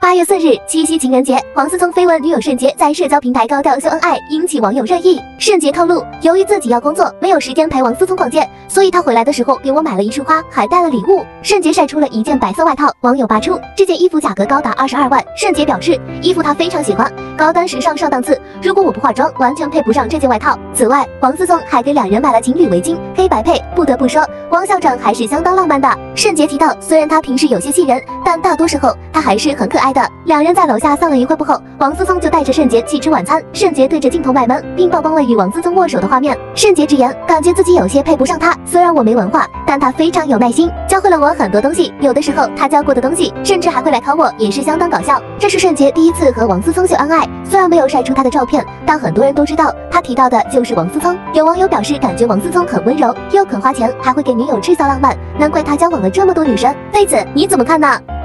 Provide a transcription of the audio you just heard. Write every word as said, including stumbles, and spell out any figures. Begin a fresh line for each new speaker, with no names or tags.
八月四日，七夕情人节，王思聪绯闻女友盛洁在社交平台高调秀恩爱，引起网友热议。盛洁透露，由于自己要工作，没有时间陪王思聪逛街，所以他回来的时候给我买了一束花，还带了礼物。盛洁晒出了一件白色外套，网友扒出这件衣服价格高达二十二万。盛洁表示，衣服她非常喜欢，高端时尚上档次，如果我不化妆，完全配不上这件外套。此外，王思聪还给两人买了情侣围巾，黑白配。不得不说，汪校长还是相当浪漫的。盛洁提到，虽然他平时有些气人，但大多时候他还是很可爱的。两人在楼下散了一会过后，王思聪就带着盛洁去吃晚餐。盛洁对着镜头卖萌，并曝光了与王思聪握手的画面。盛洁直言，感觉自己有些配不上他，虽然我没文化，但他非常有耐心，教会了我很多东西。有的时候他教过的东西，甚至还会来考我，也是相当搞笑。这是盛洁第一次和王思聪秀恩爱，虽然没有晒出他的照片，但很多人都知道，他提到的就是王思聪。有网友表示，感觉王思聪很温柔，又肯花钱，还会给女友制造浪漫，难怪他交往了这么多女神。对此你怎么看呢？